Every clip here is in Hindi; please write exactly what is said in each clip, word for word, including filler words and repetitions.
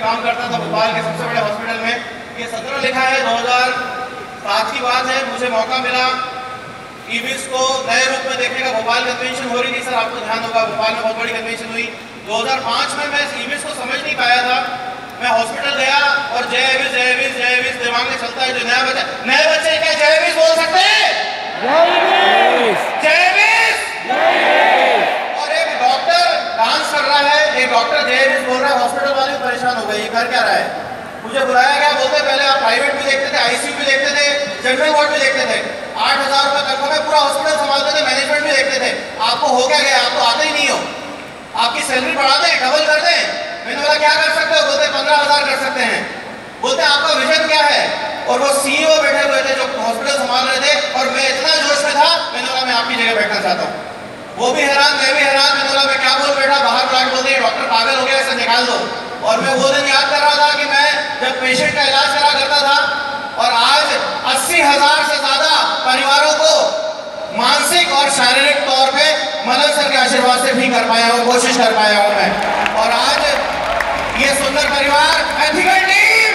काम करता था भोपाल के सबसे बड़े हॉस्पिटल में। ये सत्रह लिखा है, दो हज़ार सात की बात है। मुझे मौका मिला ईबीएस को नए रूप में देखने का। भोपाल कन्वेंशन हो रही थी सर, आपको ध्यान होगा, भोपाल में बहुत बड़ी कन्वेंशन हुई। दो हज़ार पाँच में मैं ईबीएस को समझ नहीं पाया था। मैं हॉस्पिटल गया और जय ईबीएस जय ईबीएस जय ईबीएस दिमाग में चलता है। जो नया बच्चा, नए बच्चे क्या जय ईबीएस बोल सकते हैं? जय ईबीएस जय ईबीएस। और एक डॉक्टर डांस कर रहा है, एक डॉक्टर जय ईबीएस बोल रहा है, हॉस्पिटल वाले परेशान हो गए, ये कर क्या रहा है? मुझे बुलाया गया, बोलते पहले आप प्राइवेट भी देखते थे, आईसीयू भी देखते थे, जनरल वार्ड भी देखते थे, आठ हजार रुपए तनख्वाह में पूरा हॉस्पिटल संभालते थे, मैनेजमेंट भी देखते थे। आपको हो क्या गया? आप तो आते ही नहीं हो, आपकी सैलरी बढ़ा दें, डबल कर दें। मैंने बोला क्या कर सकते हो? बोलते पंद्रह हजार कर सकते हैं। बोलते आपका विजन क्या है? और वो सीईओ बैठे हुए थे जो हॉस्पिटल संभाल रहे थे, और मैं इतना जोश में था, मैंने बोला मैं आपकी जगह बैठना चाहता हूँ। वो भी हैरान, मैं भी हैरान। मैंने बोला मैं क्या बोल बैठा? बाहर बुला के बोलते डॉक्टर पागल हो गया, इसे निकाल दो। और मैं वो दिन याद कर रहा था कि मैं जब पेशेंट का इलाज करा करता था, और आज अस्सी हजार से ज्यादा परिवारों को मानसिक और शारीरिक तौर पे मलक सर के आशीर्वाद से ठीक कर पाया हूँ, कोशिश कर पाया हूँ मैं। और आज ये सुंदर परिवार, एथिकल टीम,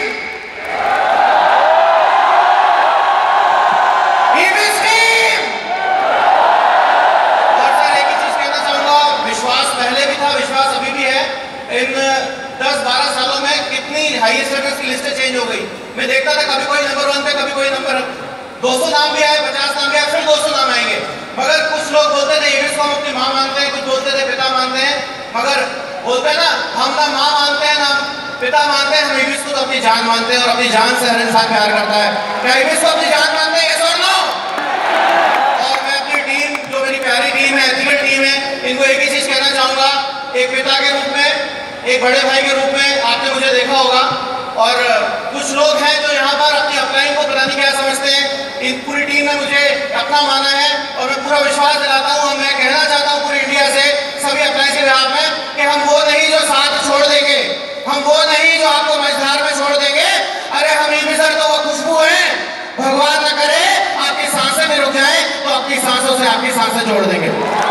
ईबीएस टीम। और सर एक ही चीज कहना चाहूंगा, विश्वास पहले भी था, विश्वास अभी भी है। इन दस बारह सालों में कितनी हाईएस्ट रनर्स की लिस्टें चेंज हो गई। मैं देखता था कभी कोई नंबर वन पे, कभी कोई नंबर दो सौ नाम भी आए, पचास नाम भी आए, फिर दो सौ नाम आएंगे। मगर कुछ लोग बोलते थे ईबीएस को हम अपनी माँ मानते हैं, कुछ बोलते थे पिता मानते हैं। मगर बोलते हैं ना, हम ना माँ मानते हैं ना पिता मानते हैं, हम ईबीएस को तो अपनी जान मानते हैं, और अपनी जान से हर इंसान प्यार करता है। क्या ईबीएस को अपनी जान मानते हैं? yes or no? और मैं अपनी टीम, जो मेरी प्यारी टीम है, एथिकल टीम है, इनको एक ही चीज कहना चाहूंगा, एक पिता के रूप में, एक बड़े भाई के रूप में आपने मुझे देखा होगा। और कुछ लोग हैं जो यहाँ पर अपनी अपलाइन को पता नहीं क्या समझते हैं। इन पूरी टीम ने मुझे अपना माना है, और मैं पूरा विश्वास दिलाता हूँ, मैं कहना चाहता हूँ पूरी इंडिया से, सभी अपलाइन के बिहाफ में, कि हम वो नहीं जो साथ छोड़ देंगे, हम वो नहीं जो आपको मझधार में छोड़ देंगे। अरे हम ईबीएस तो वो खुशबू है, भगवान न करे आपकी सांसें भी रुक जाए तो अपनी सांसों से आपकी सांसें जोड़ देंगे।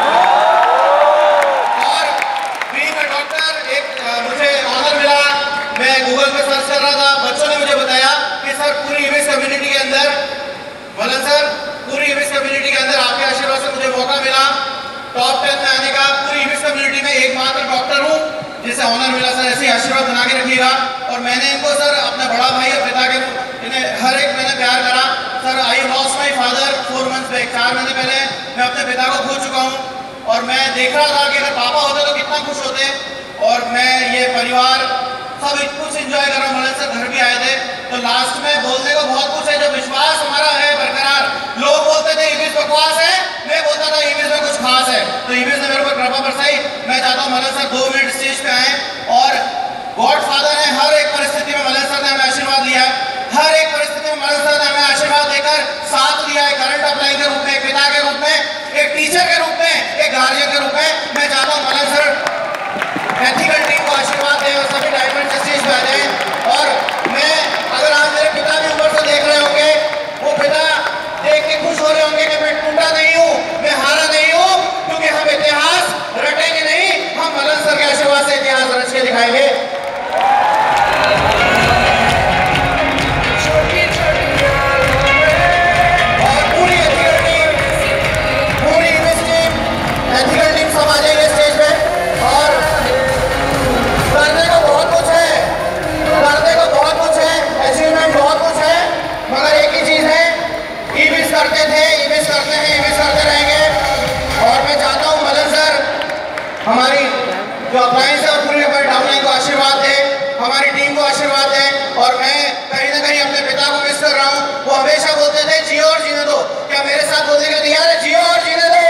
गूगल पे सर्च कर रहा था, बच्चों ने मुझे बताया कि सर पूरी ईबीएस कम्युनिटी के अंदर, मलन सर पूरी ईबीएस कम्युनिटी के अंदर आपके आशीर्वाद से मुझे मौका मिला टॉप टेन में आने का। पूरी ईबीएस कम्युनिटी में एकमात्र डॉक्टर हूँ जिसे ऑनर मिला। सर ऐसे आशीर्वाद बना के रखिएगा। और मैंने इनको सर अपना बड़ा भाई और पिता के, इन्हें हर एक मैंने प्यार करा। Sir I lost my father four months back, चार महीने पहले मैं अपने पिता को खो चुका हूँ। और मैं देख रहा था कि अगर पापा होते तो कितना खुश होते। और मैं ये परिवार सब कुछ एंजॉय कर रहा हूँ। मलन सर घर भी आए थे, तो लास्ट में बोलने को बहुत कुछ है। जो विश्वास हमारा है बरकरार, लोग बोलते थे ईबीएस बकवास है, मैं बोलता था ईबीएस में कुछ खास है। तो ईबीएस ने मेरे ऊपर कृपा बरसाई। मैं चाहता हूँ मलन सर दो मिनट स्टेज पे आए, और गॉड फादर है, हर एक परिस्थिति में मलन सर ने हमें आशीर्वाद लिया है। हर एक परिस्थिति में मलन सर ने हमें आशीर्वाद देकर साथ लिया है, करंट अपलाइन के रूप में, एक पिता के रूप में, एक टीचर के रूप में, एक गार्जियन के रूप में। मैं चाहता हूँ मलन सर एथिकल टीम को आशीर्वाद दें और सभी डायमंड स्टेज पे आ जाएं। और मैं, अगर आप मेरे पिता भी ऊपर से देख रहे होंगे, वो पिता देख के खुश हो रहे होंगे कि मैं टूटा नहीं हूँ, मैं हारा नहीं हूँ, क्योंकि हम इतिहास रटेंगे नहीं, हम मलन सर के आशीर्वाद से इतिहास रच के दिखाएंगे। और पूरी एथिकल टीम, पूरी ईबीएस टीम, एथिकल टीम सब आ जाएंगे स्टेज पे। और करने को बहुत कुछ है, करने को बहुत कुछ है, अचीवमेंट बहुत कुछ है, मगर एक ही चीज है, ईबीएस करते थे, ईबीएस करते हैं, ईबीएस करते रहेंगे। और मैं चाहता हूँ मलन सर हमारी जो अपलाइंस है और पूरी डाउनलाइन को आशीर्वाद दें, हमारी टीम को आशीर्वाद दें। और मैं कहीं ना कहीं अपने पिता को मिस कर रहा हूँ। वो हमेशा बोलते थे जियो और जीने दो। क्या मेरे साथ बोलने के तैयार है? जियो और जीने दो।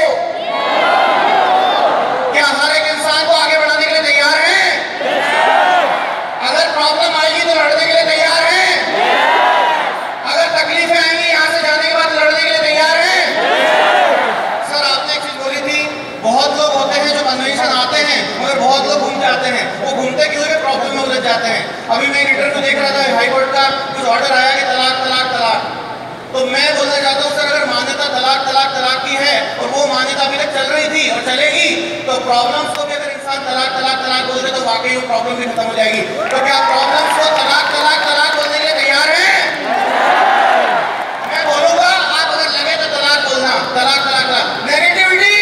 क्या हर एक इंसान को आगे बढ़ाने के लिए तैयार हैं? अगर प्रॉब्लम आएगी तो लड़ने के लिए तैयार हैं? अगर तकलीफें आएंगी यहाँ से जाने के बाद लड़ने के लिए तैयार हैं? सर आपने एक चीज बोली थी, बहुत लोग होते हैं जो कन्वेंशन आते हैं मगर बहुत लोग घूम जाते हैं। वो घूमते क्यों है? प्रॉब्लम में उलझ जाते हैं। अभी मैं एक इंटरव्यू देख रहा था, हाई कोर्ट का कुछ ऑर्डर आया कि तलाक तलाक तलाक। तो मैं बोलना चाहता हूँ सर, अगर मान्यता तलाक तलाक तलाक की है और वो मान्यता अभी तक चल रही थी और चलेगी, तो प्रॉब्लम्स को भी अगर इंसान तलाक तलाक तलाक बोल रहे तो वाकई वो प्रॉब्लम भी खत्म हो जाएगी। तो क्या प्रॉब्लम्स को तलाक तलाक तलाक बोलने के लिए तैयार हैं? मैं बोलूंगा, आप अगर लगे तो तलाक बोलना, तलाक तलाक तलाक। नेगेटिविटी,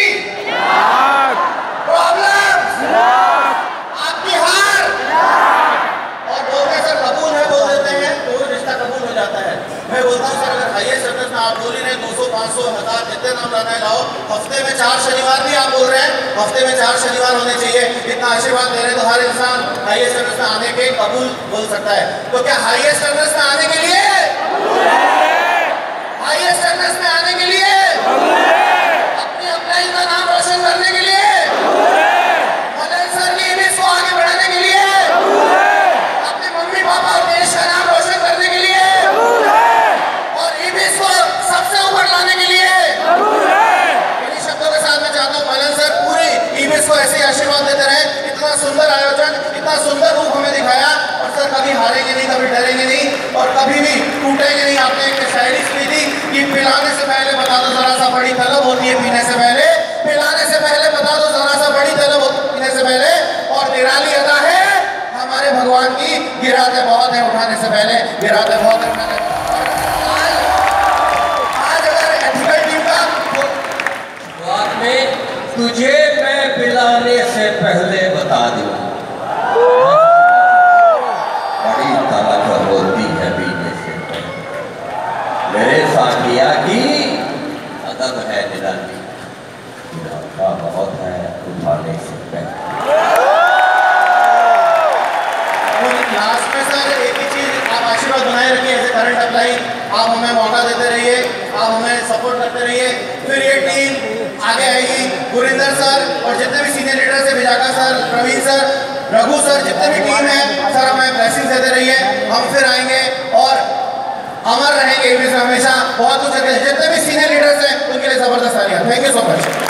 प्रॉब्लम्स, आपकी हार, और बोलते सर कबूल है बोल देते हैं तो रिश्ता कबूल हो जाता है। मैं बोलता हूँ सर अगर हाईएस्ट सर्विस में आप बोल ही रहे दो सौ पाँच सौ हजार जितने नाम लाना है लाओ, हफ्ते में चार शनिवार भी आप बोल रहे हैं, हफ्ते में चार शनिवार होने चाहिए। इतना आशीर्वाद दे रहे तो हर इंसान हाईएस्ट सर्विस में आने के कबूल बोल सकता है। तो क्या हाईएस्ट सर्विस में आने के लिए, हाईएस्ट सर्विस में आने के लिए, अपनी अपलाइन का नाम रोशन करने के लिए, मदन सर की इमेज को आगे बढ़ाने के लिए, अपने मम्मी पापा और देश का नाम रोशन करने के लिए, और इमेज को सबसे ऊपर लाने के लिए, इन्हीं शब्दों के साथ मैं चाहता हूँ मदन सर पूरी इमेज को ऐसे ही आशीर्वाद देते रहे। इतना सुंदर आयोजन, इतना सुंदर रूप हमें दिखाया, और सर कभी हारेंगे नहीं, कभी डरेंगे नहीं, और कभी भी टूटेंगे नहीं। आपने एक शायरी सुनी थी कि पिलाने से पहले बता दो जरा सा बड़ी तलब होती है पीने से पहले, पिलाने से पहले बता दो जरा सा बड़ी तलब होती है पीने से पहले, और निराली अदा है हमारे भगवान की, गिराते बहुत है उठाने से पहले, गिराते बहुत है उठाने। आज आज अगर एथिकल टीम का बात में तुझे मैं पिलाने से पहले बता दूं, बड़ी तलब होती है पीने से पहले, मेरे साथिया की अदब है निराली, गिराता बहुत है उठाने से पहले। लास्ट में सर एक ही चीज आप आशीर्वाद बनाए रखिए एज ए करंट अप्लाई, आप हमें मौका देते रहिए, आप हमें सपोर्ट करते रहिए। फिर ये टीम आगे आएगी, गुरिंदर सर और जितने भी सीनियर लीडर्स है, Vijaka sir, Praveen sir, Raghu sir, जितने भी टीम है सर हमें ब्लेसिंग देते रहिए। हम फिर आएंगे और अमर रहेंगे हमेशा, बहुत कुछ जितने भी सीनियर लीडर्स हैं उनके लिए जबरदस्त तालियां। Thank you so much.